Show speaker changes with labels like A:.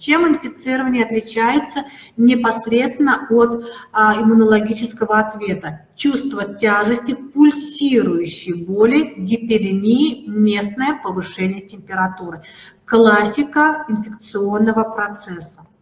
A: Чем инфицирование отличается непосредственно от иммунологического ответа? Чувство тяжести, пульсирующей боли, гиперемии, местное повышение температуры. Классика инфекционного процесса.